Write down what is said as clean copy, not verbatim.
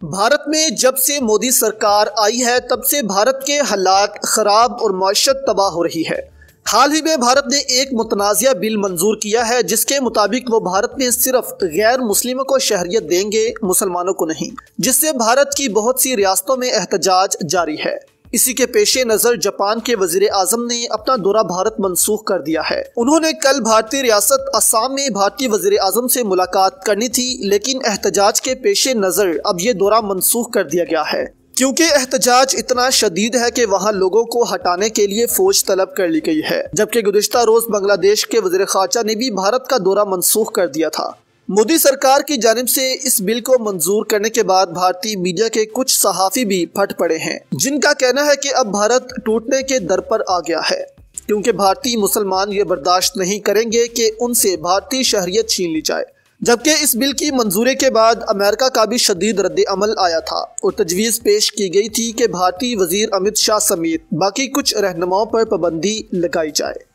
भारत में जब से मोदी सरकार आई है तब से भारत के हालात खराब और मईशत तबाह हो रही है। हाल ही में भारत ने एक मुतनाज़िया बिल मंजूर किया है जिसके मुताबिक वो भारत में सिर्फ गैर मुस्लिमों को शहरियत देंगे, मुसलमानों को नहीं, जिससे भारत की बहुत सी रियासतों में एहतजाज जारी है। इसी के पेशे नज़र जापान के वजीर आजम ने अपना दौरा भारत मनसूख कर दिया है। उन्होंने कल भारतीय रियासत असम में भारतीय वजीर आजम से मुलाकात करनी थी, लेकिन एहतजाज के पेशे नज़र अब ये दौरा मनसूख कर दिया गया है क्योंकि एहतजाज इतना शदीद है कि वहाँ लोगों को हटाने के लिए फौज तलब कर ली गई है। जबकि गुज़िश्ता रोज बांग्लादेश के वज़ीर ख़ारजा ने भी भारत का दौरा मनसूख कर दिया था। मोदी सरकार की जानिब से इस बिल को मंजूर करने के बाद भारतीय मीडिया के कुछ सहाफ़ी भी फट पड़े हैं, जिनका कहना है कि अब भारत टूटने के दर पर आ गया है क्योंकि भारतीय मुसलमान ये बर्दाश्त नहीं करेंगे कि उनसे भारतीय शहरियत छीन ली जाए। जबकि इस बिल की मंजूरी के बाद अमेरिका का भी शदीद रद्द अमल आया था और तजवीज़ पेश की गई थी कि भारतीय वज़ीर अमित शाह समेत बाकी कुछ रहनुमाओं पर पाबंदी लगाई जाए।